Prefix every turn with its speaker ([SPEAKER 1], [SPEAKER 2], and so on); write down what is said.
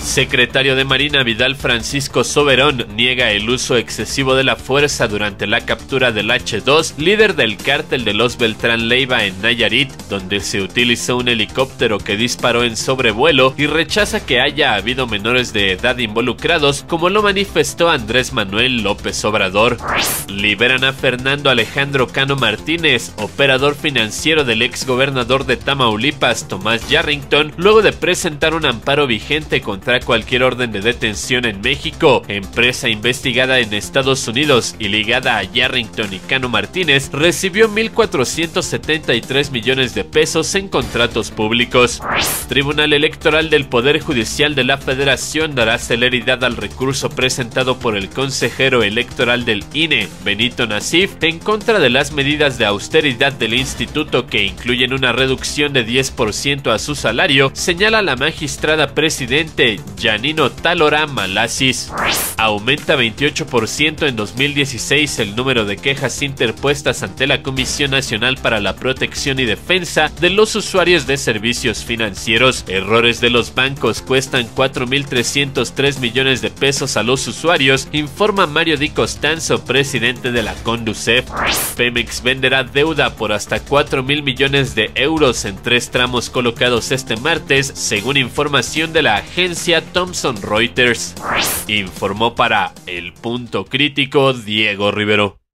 [SPEAKER 1] Secretario de Marina Vidal Francisco Soberón niega el uso excesivo de la fuerza durante la captura del H2, líder del cártel de los Beltrán Leiva en Nayarit, donde se utilizó un helicóptero que disparó en sobrevuelo, y rechaza que haya habido menores de edad involucrados, como lo manifestó Andrés Manuel López Obrador. Liberan a Fernando Alejandro Cano Martínez, operador financiero del exgobernador de Tamaulipas, Tomás Yarrington, luego de presentar un amparo vigente contra cualquier orden de detención en México. Empresa investigada en Estados Unidos y ligada a Yarrington y Cano Martínez recibió 1,473 millones de pesos en contratos públicos. Tribunal Electoral del Poder Judicial de la Federación dará celeridad al recurso presentado por el consejero electoral del INE, Benito Nasif, en contra de las medidas de austeridad del instituto que incluyen una reducción de 10% a su salario, señala la magistrada presidente Janino Talora Malasis. Aumenta 28% en 2016 el número de quejas interpuestas ante la Comisión Nacional para la Protección y Defensa de los Usuarios de Servicios Financieros. Errores de los bancos cuestan 4,303 millones de pesos a los usuarios, informa Mario Di Costanzo, presidente de la Conducef. Pemex venderá deuda por hasta 4,000 millones de euros en 3 tramos colocados este martes, según información de la agencia Thomson Reuters. Informó para El Punto Crítico Diego Rivero.